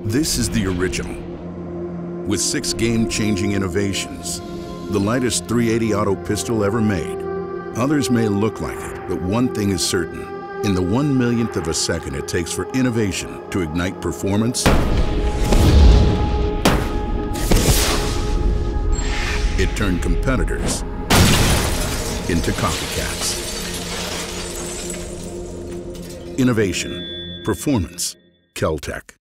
This is the original. With 6 game-changing innovations, the lightest .380 auto pistol ever made. Others may look like it, but one thing is certain. In the 1/1,000,000th of a second it takes for innovation to ignite performance, it turned competitors into copycats. Innovation, performance, Kel-Tec.